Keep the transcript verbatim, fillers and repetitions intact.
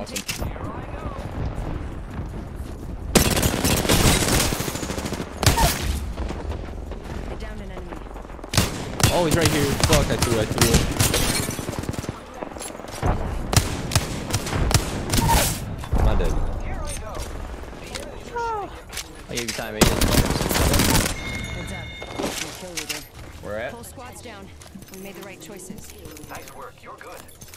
watch him. I downed an enemy. Oh, he's right here. Fuck, I threw, I threw it. I'm not dead. I gave you time, Aiden. Heads up. Your kill leader. Where at? Whole squad's down. We made the right choices. Nice work. You're good.